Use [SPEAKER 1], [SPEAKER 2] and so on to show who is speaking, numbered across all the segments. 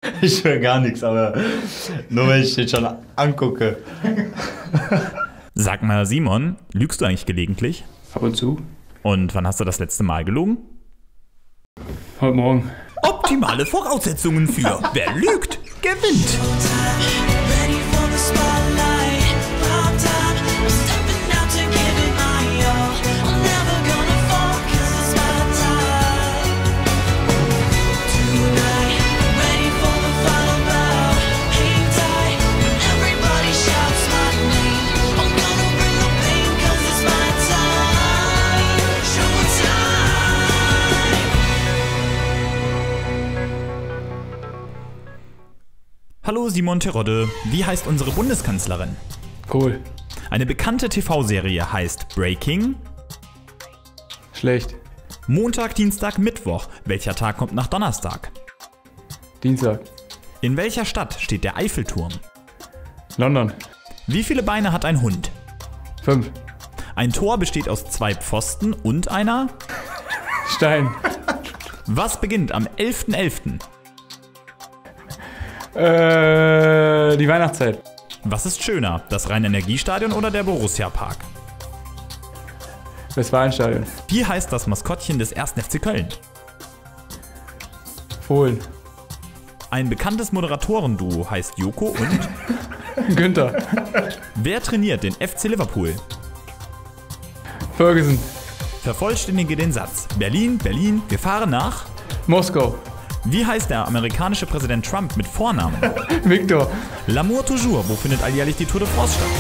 [SPEAKER 1] Ich höre gar nichts, aber nur wenn ich den schon angucke.
[SPEAKER 2] Sag mal, Simon, lügst du eigentlich gelegentlich?
[SPEAKER 3] Ab und zu.
[SPEAKER 2] Und wann hast du das letzte Mal gelogen?
[SPEAKER 3] Heute Morgen.
[SPEAKER 2] Optimale Voraussetzungen für wer lügt, gewinnt. Hallo Simon Terodde, wie heißt unsere Bundeskanzlerin?
[SPEAKER 3] Kohl.
[SPEAKER 2] Eine bekannte TV-Serie heißt Breaking.
[SPEAKER 3] Schlecht.
[SPEAKER 2] Montag, Dienstag, Mittwoch. Welcher Tag kommt nach Donnerstag?
[SPEAKER 3] Dienstag.
[SPEAKER 2] In welcher Stadt steht der Eiffelturm?
[SPEAKER 3] London.
[SPEAKER 2] Wie viele Beine hat ein Hund?
[SPEAKER 3] 5.
[SPEAKER 2] Ein Tor besteht aus 2 Pfosten und einer?
[SPEAKER 3] Stein.
[SPEAKER 2] Was beginnt am 11.11.?
[SPEAKER 3] Die Weihnachtszeit.
[SPEAKER 2] Was ist schöner, das Rhein-Energiestadion oder der Borussia-Park?
[SPEAKER 3] Westfalenstadion.
[SPEAKER 2] Wie heißt das Maskottchen des 1. FC Köln?
[SPEAKER 3] Fohlen.
[SPEAKER 2] Ein bekanntes Moderatorenduo heißt Joko und?
[SPEAKER 3] Günther.
[SPEAKER 2] Wer trainiert den FC Liverpool?
[SPEAKER 3] Ferguson.
[SPEAKER 2] Vervollständige den Satz. Berlin, Berlin, wir fahren nach?
[SPEAKER 3] Moskau.
[SPEAKER 2] Wie heißt der amerikanische Präsident Trump mit Vornamen?
[SPEAKER 3] Victor.
[SPEAKER 2] L'amour toujours, wo findet alljährlich die Tour de France statt?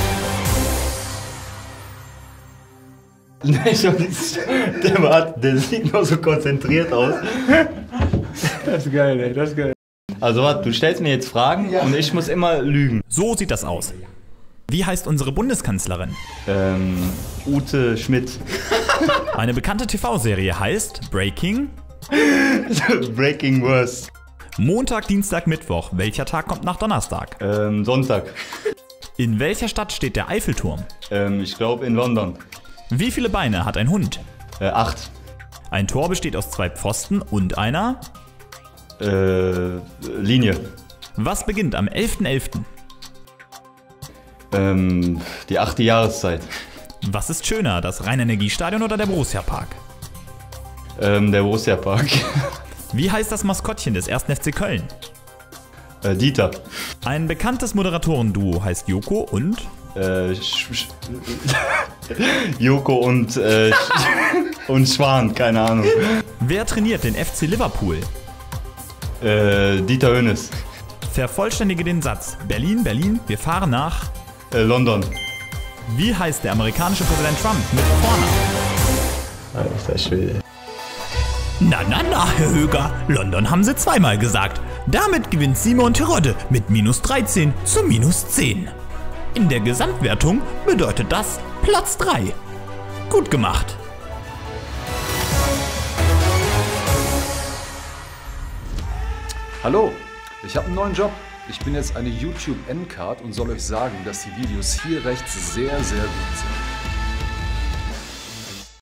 [SPEAKER 1] Der sieht nur so konzentriert aus.
[SPEAKER 3] Das ist geil, ey. Das ist geil.
[SPEAKER 1] Also warte, du stellst mir jetzt Fragen und ich muss immer lügen.
[SPEAKER 2] So sieht das aus. Wie heißt unsere Bundeskanzlerin?
[SPEAKER 1] Ute Schmidt.
[SPEAKER 2] Eine bekannte TV-Serie heißt Breaking.
[SPEAKER 1] Breaking Worst.
[SPEAKER 2] Montag, Dienstag, Mittwoch. Welcher Tag kommt nach Donnerstag?
[SPEAKER 1] Sonntag.
[SPEAKER 2] In welcher Stadt steht der Eiffelturm?
[SPEAKER 1] Ich glaube in London.
[SPEAKER 2] Wie viele Beine hat ein Hund?
[SPEAKER 1] 8.
[SPEAKER 2] Ein Tor besteht aus 2 Pfosten und einer?
[SPEAKER 1] Linie.
[SPEAKER 2] Was beginnt am 11.11.?
[SPEAKER 1] Die 8. Jahreszeit.
[SPEAKER 2] Was ist schöner, das Rhein-Energiestadion oder der Borussia-Park?
[SPEAKER 1] Der Borussia-Park.
[SPEAKER 2] Wie heißt das Maskottchen des 1. FC Köln?
[SPEAKER 1] Dieter.
[SPEAKER 2] Ein bekanntes Moderatorenduo heißt Joko und?
[SPEAKER 1] Joko und Schwan, keine Ahnung.
[SPEAKER 2] Wer trainiert den FC Liverpool?
[SPEAKER 1] Dieter Hoeneß.
[SPEAKER 2] Vervollständige den Satz. Berlin, Berlin, wir fahren nach?
[SPEAKER 1] London.
[SPEAKER 2] Wie heißt der amerikanische Präsident Trump mit Vornamen?
[SPEAKER 1] Alter Schwede.
[SPEAKER 2] Na, Herr Höger, London haben Sie zweimal gesagt. Damit gewinnt Simon Terodde mit -13 zu -10. In der Gesamtwertung bedeutet das Platz 3. Gut gemacht.
[SPEAKER 4] Hallo, ich habe einen neuen Job. Ich bin jetzt eine YouTube-Endcard und soll euch sagen, dass die Videos hier rechts sehr, sehr gut sind.